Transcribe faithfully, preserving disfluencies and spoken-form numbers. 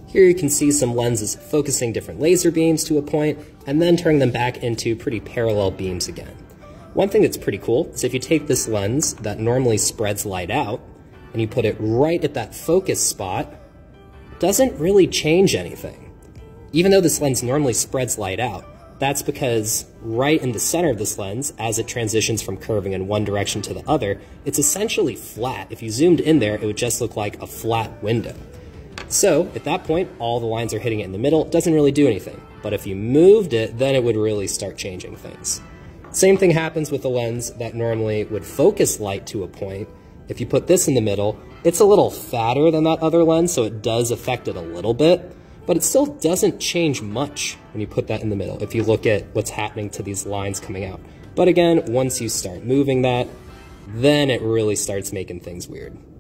Here you can see some lenses focusing different laser beams to a point and then turning them back into pretty parallel beams again. One thing that's pretty cool is if you take this lens that normally spreads light out and you put it right at that focus spot, it doesn't really change anything. Even though this lens normally spreads light out, that's because right in the center of this lens, as it transitions from curving in one direction to the other, it's essentially flat. If you zoomed in there, it would just look like a flat window. So at that point, all the lines are hitting it in the middle. It doesn't really do anything. But if you moved it, then it would really start changing things. Same thing happens with a lens that normally would focus light to a point. If you put this in the middle, it's a little fatter than that other lens, so it does affect it a little bit. But it still doesn't change much when you put that in the middle, if you look at what's happening to these lines coming out. But again, once you start moving that, then it really starts making things weird.